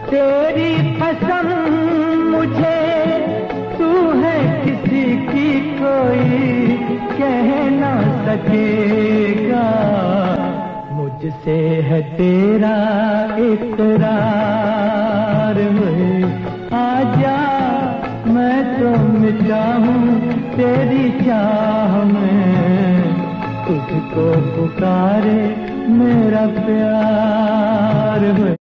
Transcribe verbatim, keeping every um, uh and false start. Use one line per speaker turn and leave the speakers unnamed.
तेरी पसंद मुझे तू है किसी की कोई कह ना सकेगा। मुझसे है तेरा इकरार हुए आजा मैं तो मिटा हूँ तेरी चाह में, तुझको पुकारे मेरा प्यार हुए।